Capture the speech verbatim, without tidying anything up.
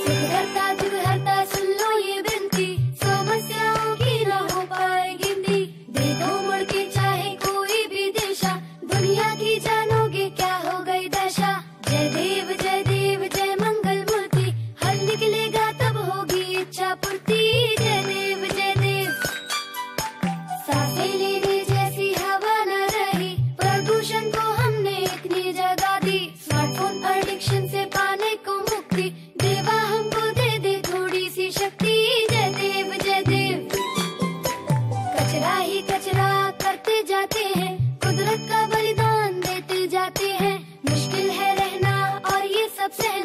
सुधरता जुगहरता सुन लो ये विनती, समस्याओं की न हो पाए गिनती। दे दो मुड़ के चाहे कोई भी दिशा, दुनिया की जानोगे क्या हो गई दशा। जय देव जय देव जय मंगल मूर्ति, हल निकलेगा तब होगी इच्छा पूर्ति। जय देव जय देव। सांसें लेने जैसी हवा न रही, प्रदूषण को हमने इतनी जगह दी। स्मार्टफोन एडिक्शन से पाने को मुक्ति, देवा हमको दे दे थोड़ी सी शक्ति। जय देव जय देव। कचरा ही कचरा करते जाते हैं, कुदरत का बलिदान देते जाते हैं। मुश्किल है रहना और ये सब सहना,